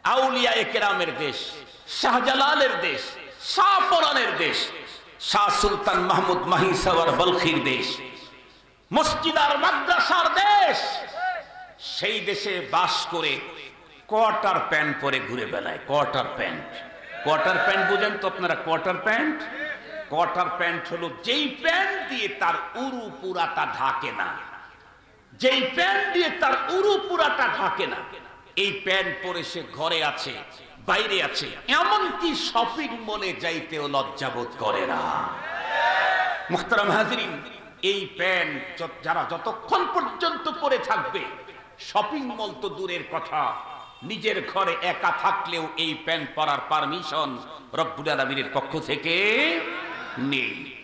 আউলিয়ায়ে কেরামের দেশ, শাহজালালের দেশ, শাহপরানের দেশ, শাহ সুলতান মাহমুদ মাহি সাওয়ার বলখির দেশ, মসজিদ আর মাদ্রাসার দেশ। সেই দেশে বাস করে কোয়ার্টার প্যান্ট পরে ঘুরে বেড়ায়। কোয়ার্টার প্যান্ট, কোয়ার্টার প্যান্ট বুঝেন তো আপনারা? কোয়ার্টার প্যান্ট, কোয়ার্টার প্যান্ট হলো যেই প্যান্ট দিয়ে তার উরু পুরাটা ঢাকে না, যেই প্যান্ট দিয়ে তার উরু পুরাটা ঢাকে না, এই প্যান্ট পরে সে ঘরে আছে, বাইরে আছে, এমনকি শপিং মলে যাইতেও লজ্জাবোধ করে না। মুহতারাম হাজিরিন, এই প্যান্ট যারা যতক্ষণ পর্যন্ত পরে থাকবে, শপিং মল তো দূরের কথা, নিজের ঘরে একা থাকলেও এই প্যান্ট পরার পারমিশন রব্বুল আলামিনের পক্ষ থেকে নেই।